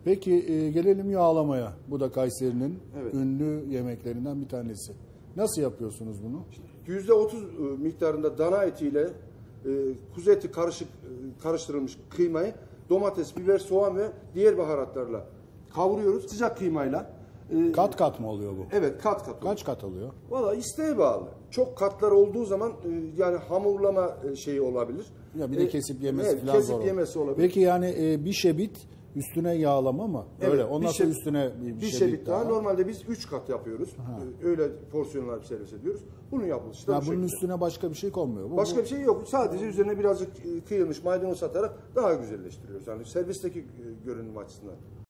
Peki gelelim yağlamaya. Bu da Kayseri'nin Evet. ünlü yemeklerinden bir tanesi. Nasıl yapıyorsunuz bunu? %30 miktarında dana etiyle kuzu eti karıştırılmış kıymayı domates, biber, soğan ve diğer baharatlarla kavuruyoruz. Sıcak kıymayla. Kat kat mı oluyor bu? Evet, kat kat. Kaç kat alıyor? Valla isteğe bağlı. Çok katlar olduğu zaman yani hamurlama şeyi olabilir. Ya bir de kesip yemesi evet, falan kesip zor olur. yemesi olabilir. Peki yani bir şebit üstüne yağlama mı? Evet, Öyle. Ondan bir sonra şebit- üstüne bir şebit daha. Normalde biz 3 kat yapıyoruz. Öyle porsiyonlar servis ediyoruz. Bunun yapılışı da Ya bu bunun şekilde. üstüne başka bir şey konmuyor. Başka bir şey yok. Sadece üzerine birazcık kıyılmış maydanoz atarak daha güzelleştiriyoruz. Yani servisteki görünüm açısından.